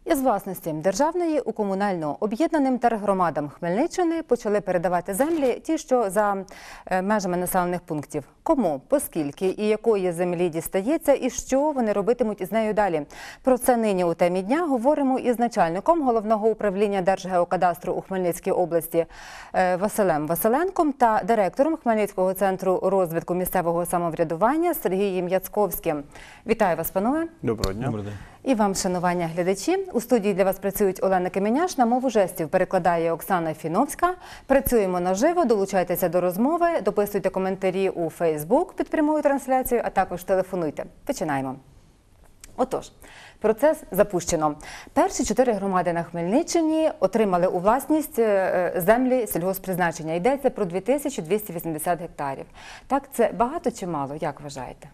Із власності державної у комунальну об'єднаним тергромадам Хмельниччини почали передавати землі ті, що за межами населених пунктів. Кому, поскільки і якої землі дістається і що вони робитимуть із нею далі. Про це нині у темі дня говоримо із начальником Головного управління Держгеокадастру у Хмельницькій області Василем Василенком та директором Хмельницького центру розвитку місцевого самоврядування Сергієм Яцковським. Вітаю вас, панове. Доброго дня. Добрий день. І вам, шанування глядачі. У студії для вас працюють Олена Кеменяш, на мову жестів перекладає Оксана Фіновська. Працюємо наживо, долучайтеся до розмови, дописуйте коментарі у Фейсбук під прямою трансляцією, а також телефонуйте. Починаємо. Отож, процес запущено. Перші 4 громади на Хмельниччині отримали у власність землі сільгосппризначення. Йдеться про 2280 гектарів. Так, це багато чи мало, як вважаєте?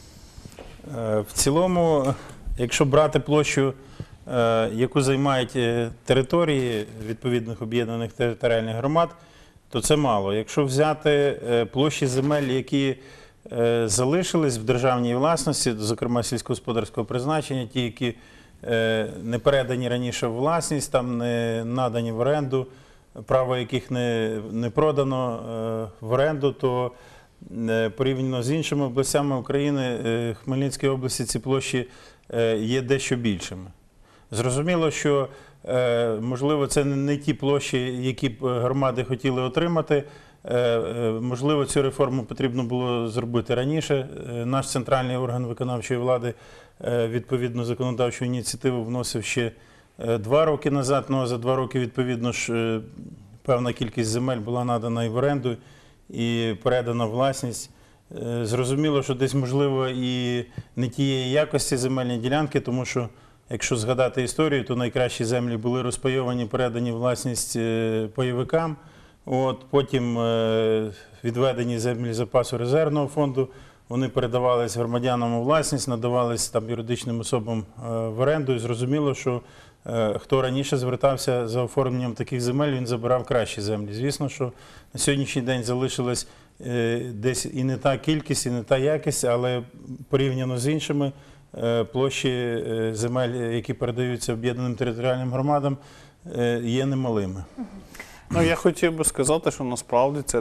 В цілому, якщо брати площу, яку займають території відповідних об'єднаних територіальних громад, то це мало. Якщо взяти площі земель, які залишились в державній власності, зокрема сільськогосподарського призначення, ті, які не передані раніше в власність, там не надані в оренду, право яких не продано в оренду, то порівняно з іншими областями України, Хмельницької області ці площі є дещо більшими. Зрозуміло, що, можливо, це не ті площі, які б громади хотіли отримати. Можливо, цю реформу потрібно було зробити раніше. Наш центральний орган виконавчої влади відповідну законодавчу ініціативу вносив ще 2 роки назад. Ну, а за 2 роки, відповідно ж, певна кількість земель була надана і в оренду, і передана власність. Зрозуміло, що десь, можливо, і не тієї якості земельні ділянки, тому що, якщо згадати історію, то найкращі землі були розпайовані, передані власність пайовикам. Потім відведені землі запасу резервного фонду, вони передавалися громадянам у власність, надавалися там юридичним особам в оренду. І зрозуміло, що хто раніше звертався за оформленням таких земель, він забирав кращі землі. Звісно, що на сьогоднішній день залишилась десь і не та кількість, і не та якість, але порівняно з іншими площі земель, які передаються об'єднаним територіальним громадам, є немалими. Ну, я хотів би сказати, що насправді це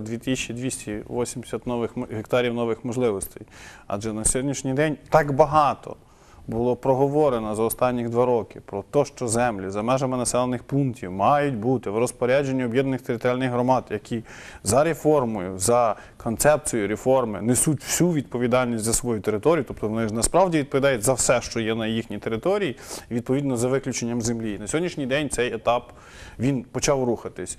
2280 гектарів нових можливостей. Адже на сьогоднішній день так багато було проговорено за останні 2 роки про те, що землі за межами населених пунктів мають бути в розпорядженні об'єднаних територіальних громад, які за реформою, за концепцією реформи несуть всю відповідальність за свою територію, тобто вони ж насправді відповідають за все, що є на їхній території, відповідно за виключенням землі. На сьогоднішній день цей етап, він почав рухатись.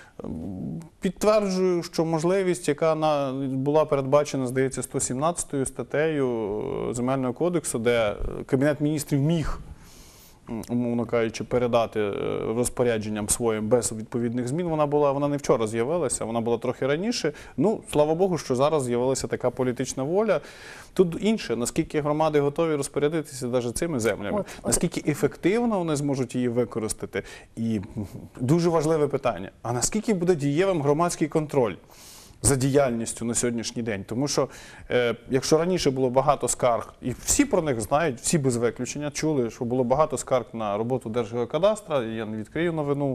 Підтверджую, що можливість, яка була передбачена, здається, 117 статтею Земельного кодексу, де Кабінет міністрів міг, умовно кажучи, передати розпорядженням своїм без відповідних змін, вона не вчора з'явилася, вона була трохи раніше. Ну, слава Богу, що зараз з'явилася така політична воля. Тут інше, наскільки громади готові розпорядитися навіть цими землями, наскільки ефективно вони зможуть її використати. І дуже важливе питання, а наскільки буде дієвим громадський контроль за діяльністю на сьогоднішній день. Тому що, якщо раніше було багато скарг, і всі про них знають, всі без виключення чули, що було багато скарг на роботу Держгеокадастра, я не відкрию новину,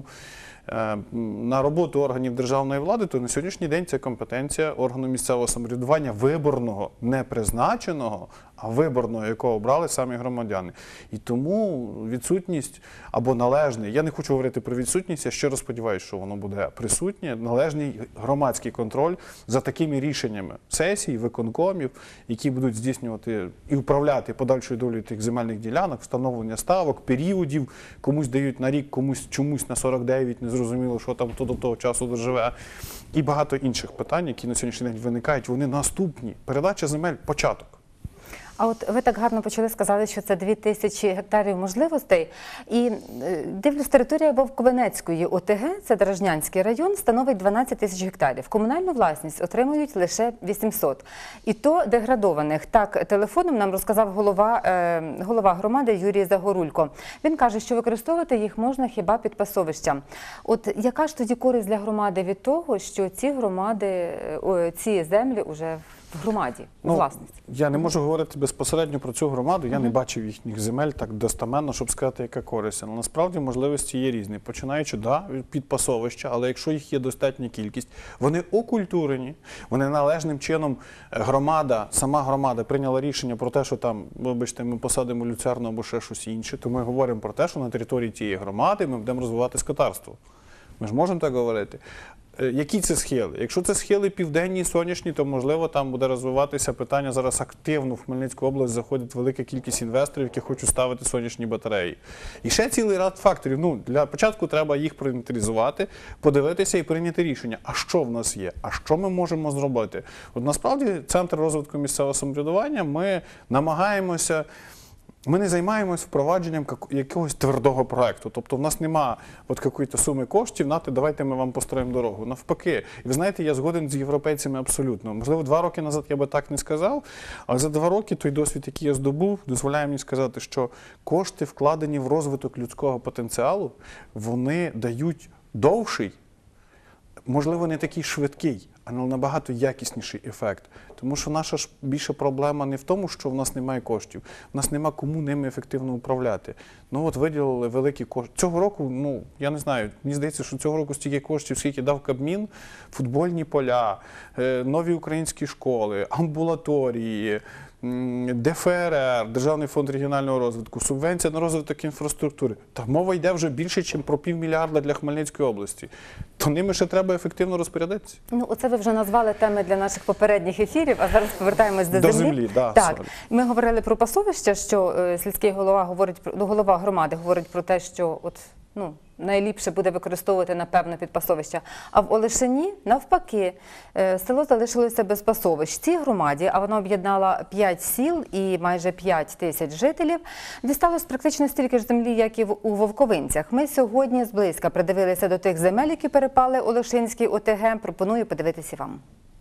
на роботу органів державної влади, то на сьогоднішній день це компетенція органу місцевого самоврядування виборного, не призначеного, а виборного, якого обрали самі громадяни. І тому відсутність або належний, я не хочу говорити про відсутність, я щиро сподіваюся, що воно буде присутнє, належний громадський контроль за такими рішеннями сесій, виконкомів, які будуть здійснювати і управляти подальшою долею тих земельних ділянок, встановлення ставок, періодів, комусь дають на рік, комусь чомусь на 49, не зрозуміло, що там хто до того часу доживе. І багато інших питань, які на сьогоднішній день виникають, вони наступні. Передача земель – початок. А от ви так гарно почали сказати, що це 2000 гектарів можливостей. І дивлюсь, територія Вовковенецької ОТГ, це Дражнянський район, становить 12 тисяч гектарів. Комунальну власність отримують лише 800. І то деградованих. Так, телефоном нам розказав голова громади Юрій Загорулько. Він каже, що використовувати їх можна хіба під пасовища. От яка ж тоді користь для громади від того, що ці землі вже в громаді, у власності? Я не можу говорити безпосередньо про цю громаду, я не бачив їхніх земель так достеменно, щоб сказати, яка користь. Але насправді можливості є різні. Починаючи, від пасовища, але якщо їх є достатня кількість, вони окультурені, вони належним чином, сама громада прийняла рішення про те, що там, вибачте, ми посадимо люцерну або ще щось інше, то ми говоримо про те, що на території тієї громади ми будемо розвивати скотарство. Ми ж можемо так говорити. Які це схили? Якщо це схили південні, сонячні, то, можливо, там буде розвиватися питання. Зараз активно в Хмельницьку область заходить велика кількість інвесторів, які хочуть ставити сонячні батареї. І ще цілий ряд факторів. Для початку треба їх проінвентаризувати, подивитися і прийняти рішення. А що в нас є? А що ми можемо зробити? Насправді, Центр розвитку місцевого самоврядування, ми намагаємося. Ми не займаємося впровадженням якогось твердого проєкту. Тобто в нас нема якоїсь суми коштів, давайте ми вам построїмо дорогу. Навпаки. І ви знаєте, я згоден з європейцями абсолютно. Можливо, 2 роки назад я би так не сказав, але за 2 роки той досвід, який я здобув, дозволяє мені сказати, що кошти, вкладені в розвиток людського потенціалу, вони дають довший, можливо, не такий швидкий, але набагато якісніший ефект. Тому що наша ж більша проблема не в тому, що в нас немає коштів, в нас нема кому ними ефективно управляти. Виділили великі кошти. Цього року, я не знаю, мені здається, що цього року стільки коштів, скільки дав Кабмін, футбольні поля, нові українські школи, амбулаторії, ДФРР, Державний фонд регіонального розвитку, субвенція на розвиток інфраструктури. Та мова йде вже більше, ніж про $500 мільярда для Хмельницької області. То ними ще треба ефективно розпорядитися. Оце ви вже назвали теми для наших попередніх ефірів, а зараз повертаємось до землі. Так. Ми говорили про пасовища, що сільський голова громади говорить про те, що найліпше буде використовувати, напевно, під пасовища. А в Олешині, навпаки, село залишилося без пасовищ. Цій громаді, а вона об'єднала 5 сіл і майже 5 тисяч жителів, дісталось практично стільки ж землі, як і у Вовковинцях. Ми сьогодні зблизька придивилися до тих земель, які перепали Олешинській ОТГ. Пропоную подивитися вам.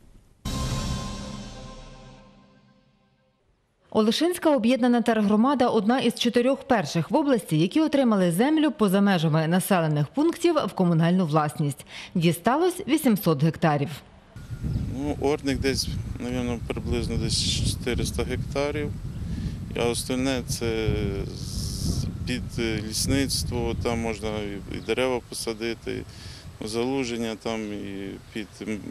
Олешинська об'єднана тергромада – одна із 4 перших в області, які отримали землю поза межами населених пунктів в комунальну власність. Дісталось 800 гектарів. Орник десь, мабуть, приблизно десь 400 гектарів, а остальне це під лісництво, там можна і дерева посадити, залуження, там і під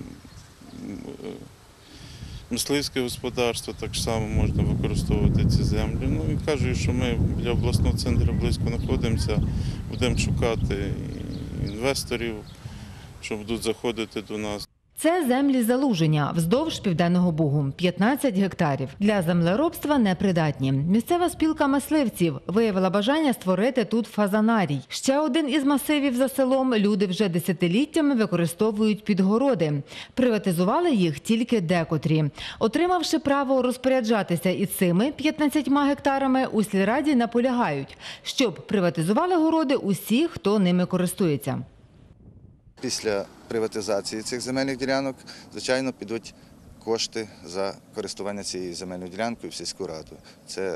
мисливське господарство, так само можна використовувати ці землі. І кажуть, що ми біля обласного центру близько знаходимося, будемо шукати інвесторів, що будуть заходити до нас. Це землі залуження вздовж Південного Бугу – 15 гектарів. Для землеробства непридатні. Місцева спілка мисливців виявила бажання створити тут фазанарій. Ще один із масивів за селом люди вже десятиліттями використовують під городи. Приватизували їх тільки декотрі. Отримавши право розпоряджатися і цими 15 гектарами, у сільраді наполягають, щоб приватизували городи усі, хто ними користується. Після приватизації цих земельних ділянок, звичайно, підуть кошти за користування цією земельною ділянкою в сільську раду. Це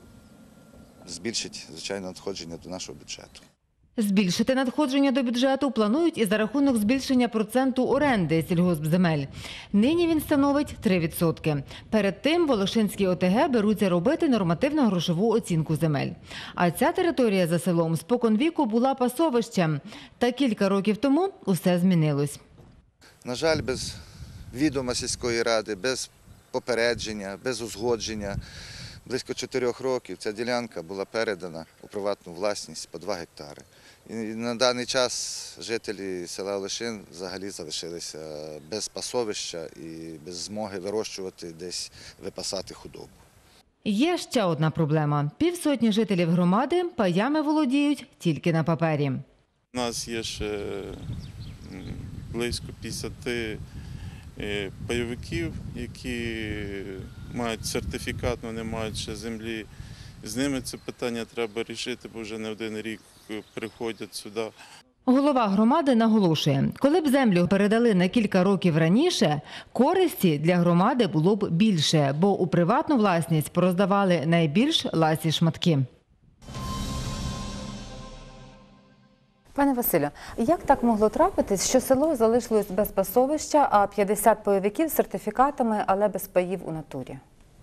збільшить, звичайно, надходження до нашого бюджету. Збільшити надходження до бюджету планують і за рахунок збільшення проценту оренди сільгоспземель. Нині він становить 3%. Перед тим в Олешинській ОТГ беруться робити нормативно-грошову оцінку земель. А ця територія за селом споконвіку була пасовищем. Та кілька років тому усе змінилось. На жаль, без відома сільської ради, без попередження, без узгодження, близько 4 років ця ділянка була передана у приватну власність по 2 гектари. І на даний час жителі села Олешин взагалі залишилися без пасовища і без змоги вирощувати десь, випасати худобу. Є ще одна проблема. 500 жителів громади паями володіють тільки на папері. У нас є ще близько 50 пайовиків, які мають сертифікат, але не мають ще землі. З ними це питання треба рішити, бо вже не один рік приходять сюди. Голова громади наголошує, коли б землю передали на кілька років раніше, користі для громади було б більше, бо у приватну власність пороздавали найбільш ласі шматки. Пане Василю, як так могло трапитись, що село залишилось без пасовища, а 50 пайовиків з сертифікатами, але без паїв у натурі?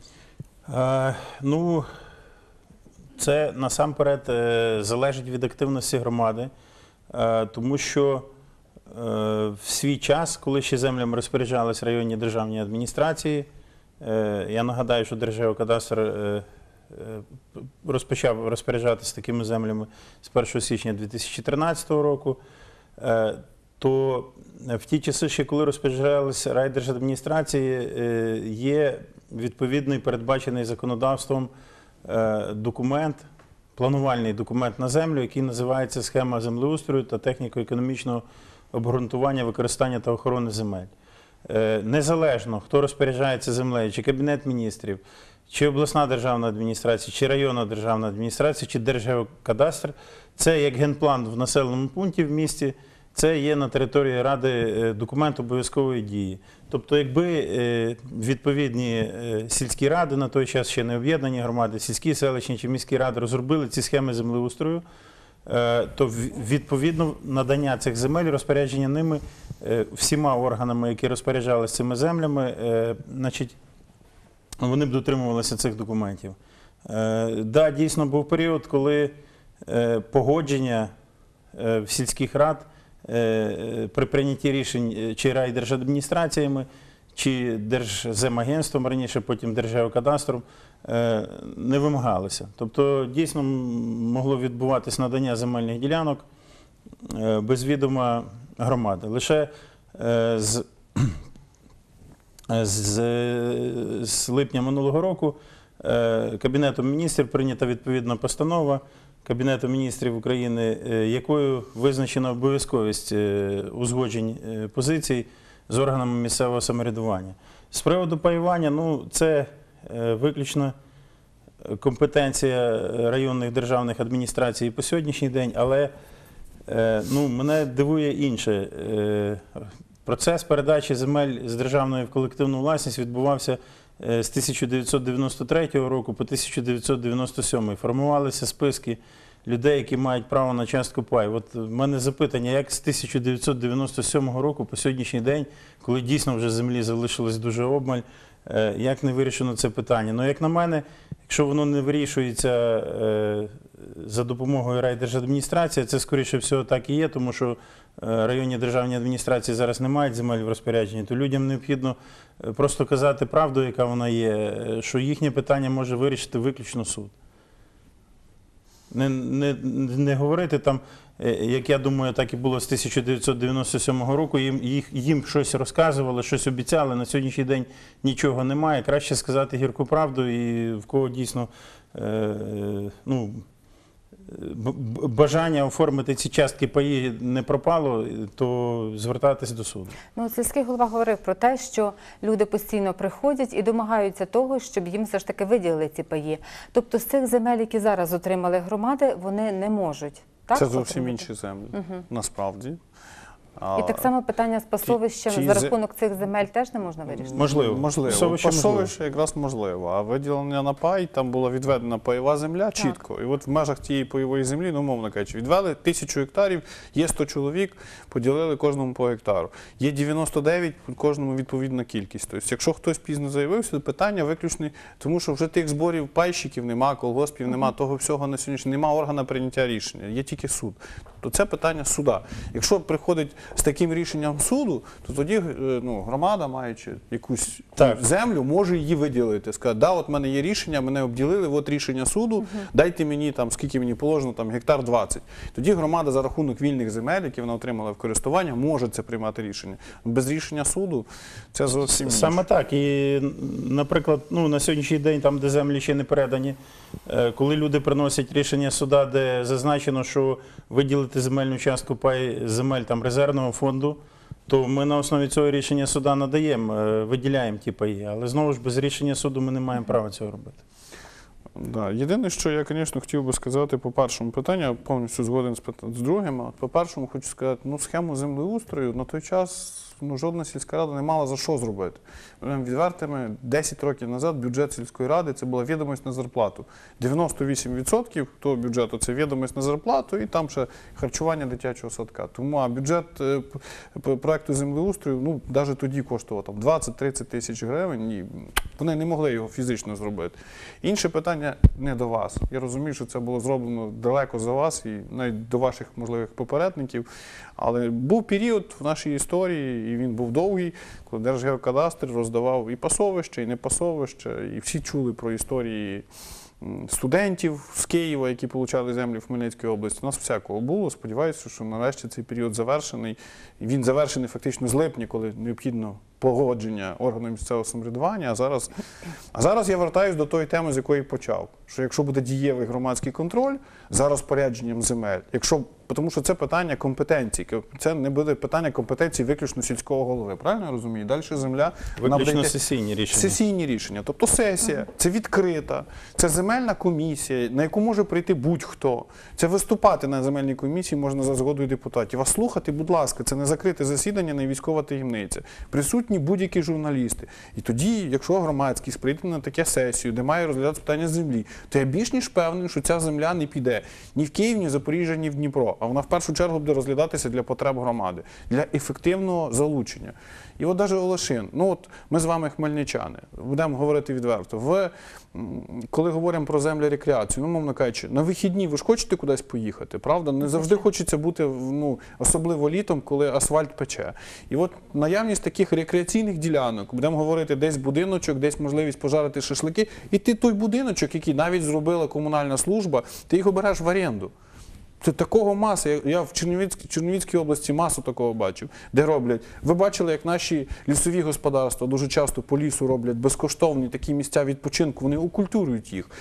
Ну, це насамперед залежить від активності громади, тому що в свій час, коли ще землями розпоряджались районні державні адміністрації, я нагадаю, що Держгеокадастр розпочав розпоряджатися такими землями з 1 січня 2013 року, то в ті часи, ще коли розпоряджалися райдержадміністрації, є відповідний передбачений законодавством документ, планувальний документ на землю, який називається «Схема землеустрою та техніко-економічного обґрунтування використання та охорони земель». Незалежно, хто розпоряджається землею, чи Кабінет міністрів, чи обласна державна адміністрація, чи районна державна адміністрація, чи Держгеокадастр, це як генплан в населеному пункті в місті, це є на території Ради документ обов'язкової дії. Тобто, якби відповідні сільські ради, на той час ще не об'єднані громади, сільські, селищні чи міські ради розробили ці схеми землеустрою, то відповідно надання цих земель, розпорядження ними всіма органами, які розпоряджалися цими землями, значить, вони б дотримувалися цих документів. Да, дійсно, був період, коли погодження в сільських рад при прийнятті рішень чи райдержадміністраціями, чи Держземагентством, раніше потім Держгеокадастром, не вимагалися. Тобто, дійсно, могло відбуватись надання земельних ділянок без відома громади. Лише з липня минулого року Кабінетом міністрів прийнята відповідна постанова Кабінету міністрів України, якою визначена обов'язковість узгоджень позицій з органами місцевого самоврядування. З приводу паювання, ну, це виключно компетенція районних державних адміністрацій по сьогоднішній день, але ну, мене дивує інше. Процес передачі земель з державної в колективну власність відбувався з 1993 року по 1997. Формувалися списки людей, які мають право на частку паю. От в мене запитання, як з 1997 року по сьогоднішній день, коли дійсно вже землі залишилось дуже обмаль, як не вирішено це питання? Ну, як на мене, якщо воно не вирішується за допомогою райдержадміністрації, це, скоріше всього, так і є, тому що районні державні адміністрації зараз не мають земель в розпорядженні, то людям необхідно просто казати правду, яка вона є, що їхнє питання може вирішити виключно суд. Не говорити там, як я думаю, так і було з 1997 року, їм щось розказували, щось обіцяли, на сьогоднішній день нічого немає. Краще сказати гірку правду, і в кого дійсно ну, бажання оформити ці частки паї не пропало, то звертатись до суду. Ну, сільський голова говорив про те, що люди постійно приходять і домагаються того, щоб їм все ж таки виділили ці паї. Тобто з цих земель, які зараз отримали громади, вони не можуть. Так, це зовсім отримати? інші землі, насправді. І так само питання з пасовищем ті за рахунок цих земель теж не можна вирішити? Можливо. Пасовище якраз можливо. А виділення на пай, там була відведена пайова земля чітко. І от в межах тієї пайової землі, ну, умовно кажучи, відвели 1000 гектарів, є 100 чоловік, поділили кожному по гектару. Є 99, кожному відповідна кількість. Тобто, якщо хтось пізно заявився, то питання виключно, тому що вже тих зборів пайщиків нема, колгоспів нема, того всього на сьогоднішній, нема органу прийняття рішення, є тільки суд. Тобто це питання суда. Якщо приходить з таким рішенням суду, то тоді ну, громада, маючи якусь землю, може її виділити. Сказати, да, от в мене є рішення, мене обділили, от рішення суду, дайте мені, там, скільки мені положено, там, гектар 20. Тоді громада за рахунок вільних земель, які вона отримала в користування, може це приймати рішення. Без рішення суду це зовсім інше. Саме так. І, наприклад, ну, на сьогоднішній день, там, де землі ще не передані, коли люди приносять рішення суда, де зазначено, що виділити земельну частку пай земель там, резервного фонду, то ми на основі цього рішення суда надаємо, виділяємо ті паї. Але знову ж без рішення суду ми не маємо права цього робити. Да. Єдине, що я, звісно, хотів би сказати по першому питанню, я повністю згоден з другим, а по першому хочу сказати, ну, схему землеустрою на той час ну, жодна сільська рада не мала за що зробити. Будемо відвертими, 10 років назад бюджет сільської ради – це була відомість на зарплату. 98% того бюджету – це відомість на зарплату і там ще харчування дитячого садка. Тому а бюджет проекту землеустрою, ну, навіть тоді коштував там 20-30 тисяч гривень, і вони не могли його фізично зробити. Інше питання не до вас. Я розумію, що це було зроблено далеко за вас і навіть до ваших можливих попередників. Але був період в нашій історії, і він був довгий, коли Держгеокадастр роздавав і пасовище, і не пасовище, і всі чули про історії студентів з Києва, які отримали землі в Хмельницькій області. У нас всякого було. Сподіваюся, що нарешті цей період завершений. І він завершений фактично з липня, коли необхідно погодження органів місцевого самоврядування. А зараз я вертаюсь до тої теми, з якої почав. Що якщо буде дієвий громадський контроль за розпорядженням земель, тому що це питання компетенції, це не буде питання компетенції виключно сільського голови. Правильно я розумію? Далі земля... Виключно сесійні рішення. Сесійні рішення. Тобто сесія, це відкрита, це земельна комісія, на яку може прийти будь-хто. Це виступати на земельній комісії можна за згодою депутатів. А слухати, будь ласка, це не закрите засідання, не військова таємниця. Присутні будь-які журналісти. І тоді, якщо громадськість прийде на таке сесію, де має розглядати питання землі, то я більш ніж впевнений, що ця земля не піде ні в Київ, ні в Запоріжжя, ні в Дніпро. А вона в першу чергу буде розглядатися для потреб громади, для ефективного залучення. І от навіть Олешин, ну от ми з вами хмельничани, будемо говорити відверто, коли говоримо про землі рекреацію, ну, мовно кажучи, на вихідні ви ж хочете кудись поїхати, правда? Не завжди хочеться бути, ну, особливо літом, коли асфальт пече. І от наявність таких рекреаційних ділянок, будемо говорити, десь будиночок, десь можливість пожарити шашлики, і ти той будиночок, який навіть зробила комунальна служба, ти його береш в оренду. Це такого маса. Я в Чернівецькій області масу такого бачив, де роблять. Ви бачили, як наші лісові господарства дуже часто по лісу роблять безкоштовні такі місця відпочинку, вони окультурюють їх.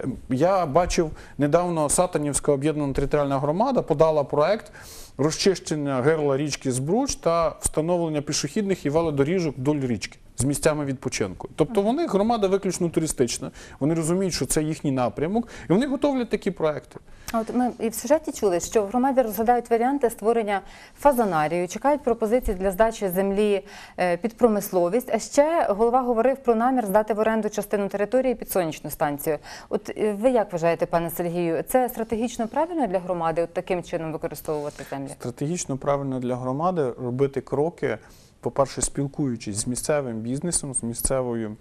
Я бачив недавно Сатанівська об'єднана територіальна громада подала проект розчищення гирла річки Збруч та встановлення пішохідних і велодоріжок вдоль річки з місцями відпочинку. Тобто вони, громада виключно туристична, вони розуміють, що це їхній напрямок, і вони готовлять такі проекти. От ми і в сюжеті чули, що в громаді розглядають варіанти створення фазанарію, чекають пропозиції для здачі землі під промисловість, а ще голова говорив про намір здати в оренду частину території під сонячну станцію. От ви як вважаєте, пане Сергію, це стратегічно правильно для громади от таким чином використовувати землі? Стратегічно правильно для громади робити кроки, по-перше, спілкуючись з місцевим бізнесом, з місцевою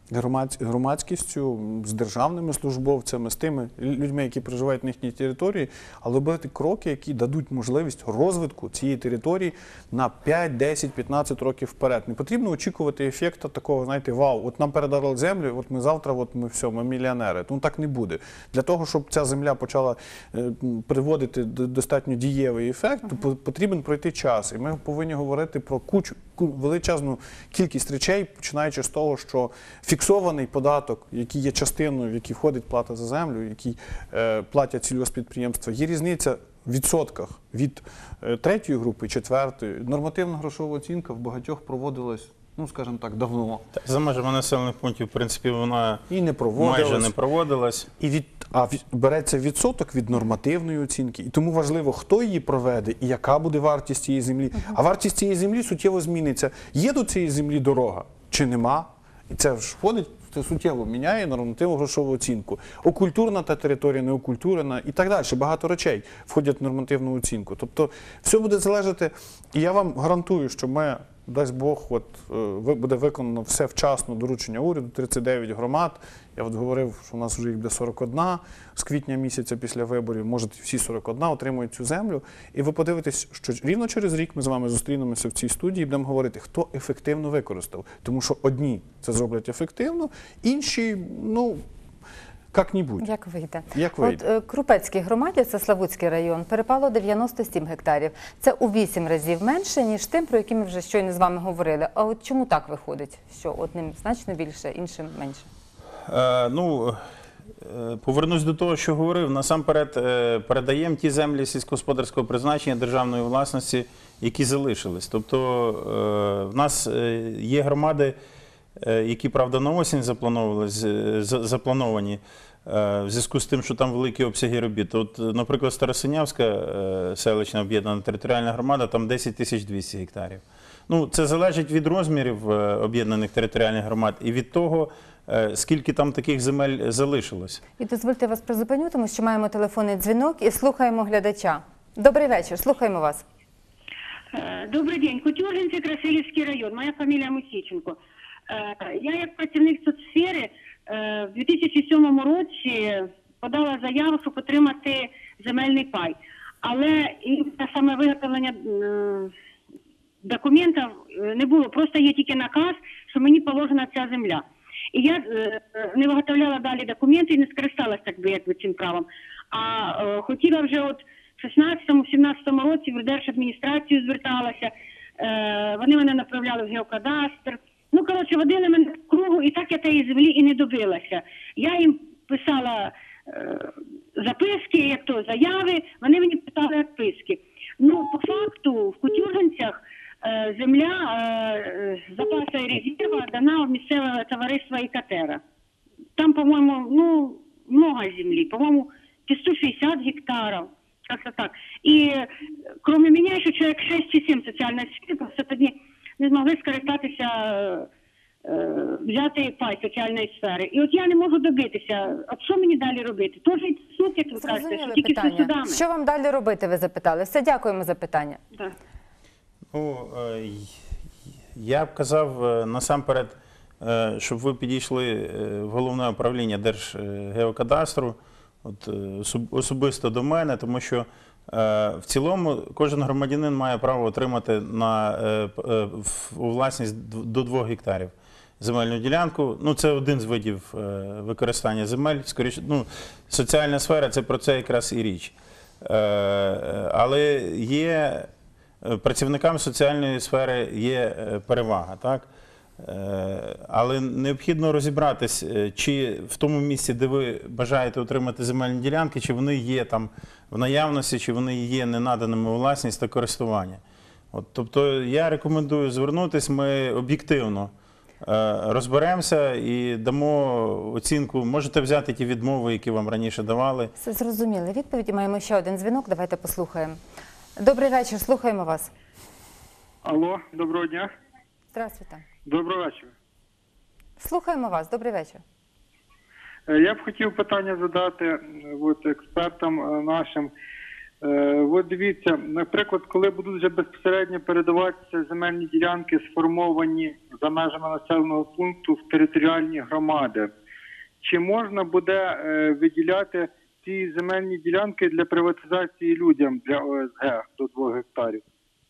громадськістю, з державними службовцями, з тими людьми, які проживають на їхній території, але робити кроки, які дадуть можливість розвитку цієї території на 5, 10, 15 років вперед. Не потрібно очікувати ефекту такого, знаєте, вау, от нам передали землю, от ми завтра, от ми все, ми мільйонери. Ну так не буде. Для того, щоб ця земля почала приводити достатньо дієвий ефект, то потрібен пройти час. І ми повинні говорити про величезну кількість речей, починаючи з того, що фіксований податок, який є частиною, в який входить плата за землю, який платять сільгоспідприємства, є різниця в відсотках від третьої групи, четвертої. Нормативна грошова оцінка в багатьох проводилась, ну, скажімо так, давно. За межами населених пунктів, в принципі, вона і не майже не проводилась. Береться відсоток від нормативної оцінки. І тому важливо, хто її проведе і яка буде вартість цієї землі. А вартість цієї землі суттєво зміниться. Є до цієї землі дорога чи нема? І це ж входить, це суттєво міняє нормативну грошову оцінку. Окультурна та територія, не окультурена і так далі. Багато речей входять в нормативну оцінку. Тобто все буде залежати, і я вам гарантую, що ми, дасть Бог, буде виконано все вчасно доручення уряду, 39 громад. Я говорив, що у нас вже їх буде 41 з квітня місяця після виборів, може всі 41 отримують цю землю. І ви подивитесь, що рівно через рік ми з вами зустрінемося в цій студії і будемо говорити, хто ефективно використав. Тому що одні це зроблять ефективно, інші, ну, як-небудь. Як вийде. Як вийде. От Крупецькій громаді, це Славутський район, перепало 97 гектарів. Це у 8 разів менше, ніж тим, про які ми вже щойно з вами говорили. А от чому так виходить, що одним значно більше, іншим менше? Повернусь до того, що говорив. Насамперед передаємо ті землі сільськогосподарського призначення державної власності, які залишились. Тобто в нас є громади, які, правда, на осінь заплановані, в зв'язку з тим, що там великі обсяги робіт. От, наприклад, Старосинявська селищна об'єднана територіальна громада, там 10 200 гектарів. Ну, це залежить від розмірів об'єднаних територіальних громад і від того, скільки там таких земель залишилось. І дозвольте вас призупиню, тому що маємо телефонний дзвінок і слухаємо глядача. Добрий вечір, слухаємо вас. Добрий день. Кутюжинці, Красилівський район. Моя фамілія Мусіченко. Я як працівник соцсфери в 2007 році подала заяву, щоб отримати земельний пай. Але саме виготовлення документів не було. Просто є тільки наказ, що мені положена ця земля. І я не виготовляла далі документи і не скористалася так би, якби, цим правом. А хотіла вже от в 16-17 році в Держадміністрацію зверталася, вони мене направляли в геокадастр. Ну, коротше, водили мене в кругу, і так я тієї землі і не добилася. Я їм писала записки, як то заяви, вони мені питали відписки. Ну, по факту, в Кутюжинцях земля запаса і резерва дана в місцеве товариство «Ікатера». Там, по-моєму, ну, много землі, по-моєму, 160 гектарів. Как-то так. І, крім мене, ще чоловік 6 чи 7 соціальних сфер, просто тоді не змогли скористатися, взяти пай соціальної сфери. І от я не можу добитися. От що мені далі робити? Тож і суд, як ви кажете, що Зрозуміли тільки з питання. судами. Що вам далі робити, ви запитали? Все, дякуємо за питання. Так. Ну, я б казав насамперед, щоб ви підійшли в головне управління Держгеокадастру, от, особисто до мене, тому що в цілому кожен громадянин має право отримати у власність до 2 гектарів земельну ділянку. Ну, це один з видів використання земель. Скоріше, ну, соціальна сфера – це про це якраз і річ. Але є працівникам соціальної сфери є перевага, так? Але необхідно розібратись, чи в тому місці, де ви бажаєте отримати земельні ділянки, чи вони є там в наявності, чи вони є не наданими у власність та користування. От, тобто я рекомендую звернутися, ми об'єктивно розберемося і дамо оцінку. Можете взяти ті відмови, які вам раніше давали. Все зрозуміли відповіді. Маємо ще один дзвінок, давайте послухаємо. Добрий вечір, слухаємо вас. Алло, доброго дня. Здравствуйте. Доброго вечора. Слухаємо вас, добрий вечір. Я б хотів питання задати от, експертам нашим. От дивіться, наприклад, коли будуть вже безпосередньо передаватися земельні ділянки, сформовані за межами населеного пункту в територіальні громади, чи можна буде виділяти ці земельні ділянки для приватизації людям для ОСГ до 2 гектарів?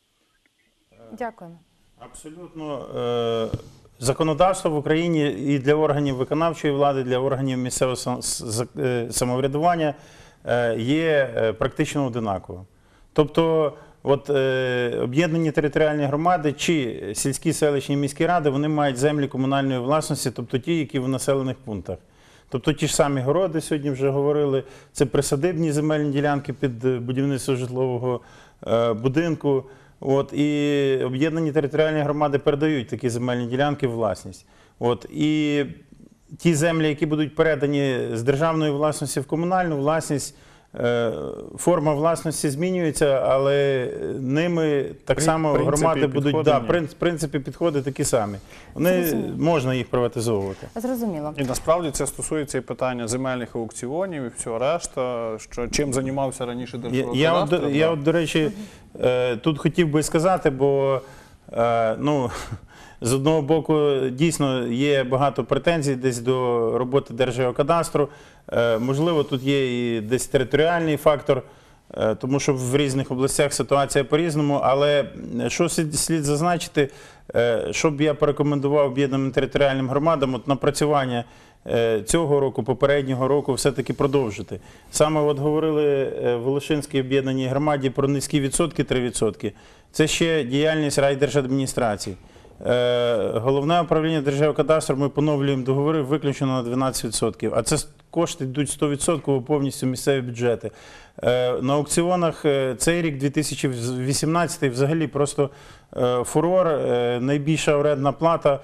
Дякуємо. Абсолютно. Законодавство в Україні і для органів виконавчої влади, для органів місцевого самоврядування є практично одинаковим. Тобто, от, об'єднані територіальні громади чи сільські, селищні, міські ради, вони мають землі комунальної власності, тобто ті, які в населених пунктах. Тобто ті ж самі городи, сьогодні вже говорили, це присадибні земельні ділянки під будівництво житлового будинку. От, і об'єднані територіальні громади передають такі земельні ділянки в власність. От, і ті землі, які будуть передані з державної власності в комунальну власність, форма власності змінюється, але ними так само громади будуть, в принципі, підходи такі самі. Вони, можна їх приватизовувати. Зрозуміло. І насправді це стосується і питання земельних аукціонів і всього решта, що чим займався раніше Держгеокадастр. Я, до речі, тут хотів би сказати, бо, ну, з одного боку, дійсно, є багато претензій десь до роботи Держгеокадастру. Можливо, тут є і десь територіальний фактор, тому що в різних областях ситуація по-різному. Але що слід зазначити, що б я порекомендував об'єднаним територіальним громадам, от напрацювання цього року, попереднього року все-таки продовжити. Саме от говорили в Волошинській об'єднаній громаді про низькі відсотки, 3%. Це ще діяльність райдержадміністрації. Головне управління Держгеокадастру, ми поновлюємо договори виключно на 12%, а це кошти йдуть 100% повністю в місцеві бюджети. На аукціонах цей рік, 2018, взагалі просто фурор, найбільша орендна плата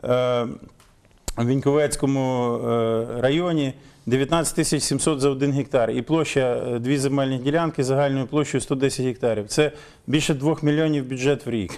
в Віньковецькому районі 19 700 за 1 гектар і площа 2 земельні ділянки загальною площею 110 гектарів. Це більше 2 мільйонів бюджет в рік.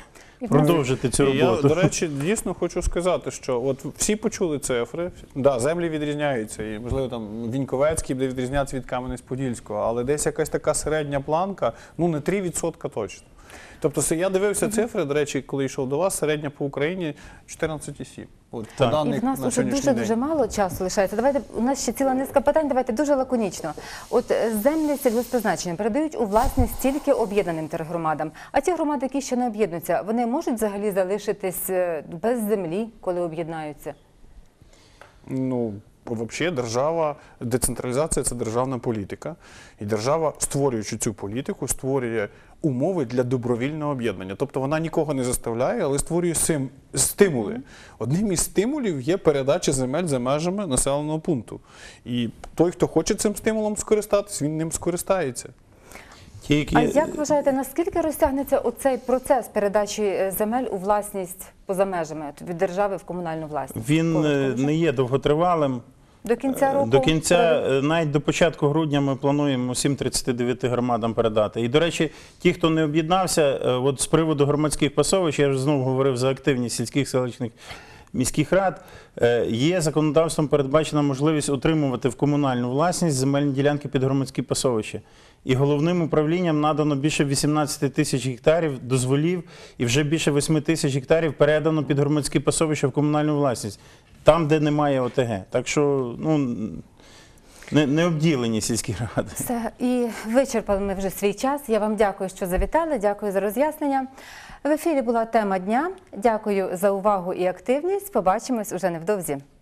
продовжити цю І я, роботу. до речі, дійсно хочу сказати, що от всі почули цифри, да, землі відрізняються, і, можливо, там Віньковецький буде відрізнятися від Кам'янець-Подільського, але десь якась така середня планка, ну не 3% точно. Тобто я дивився цифри, до речі, коли йшов до вас, середня по Україні 14,7. От, по Так. І даних в нас на вже сьогоднішній дуже день. мало часу лишається. Давайте, у нас ще ціла низка питань, давайте дуже лаконічно. От землі сільгосппризначення передають у власність тільки об'єднаним тергромадам. А ті громади, які ще не об'єднуються, вони можуть взагалі залишитись без землі, коли об'єднаються? Ну, взагалі, держава, децентралізація – це державна політика. І держава, створюючи цю політику, створює умови для добровільного об'єднання. Тобто вона нікого не заставляє, але створює стимули. Одним із стимулів є передача земель за межами населеного пункту. І той, хто хоче цим стимулом скористатись, він ним скористається. Тільки... А як вважаєте, наскільки розтягнеться оцей процес передачі земель у власність поза межами, от від держави в комунальну власність? Він Коротко вже. не є довготривалим. До кінця року? До кінця, навіть до початку грудня ми плануємо всім 39 громадам передати. І, до речі, ті, хто не об'єднався, от з приводу громадських пасовищ, я ж знову говорив за активність сільських, селищних, міських рад, є законодавством передбачена можливість отримувати в комунальну власність земельні ділянки під громадські пасовища. І головним управлінням надано більше 18 тисяч гектарів дозволів, і вже більше 8 тисяч гектарів передано під громадські пасовища в комунальну власність. Там, де немає ОТГ. Так що, ну, не обділені сільські ради. Все, і вичерпали ми вже свій час. Я вам дякую, що завітали, дякую за роз'яснення. В ефірі була тема дня. Дякую за увагу і активність. Побачимось уже невдовзі.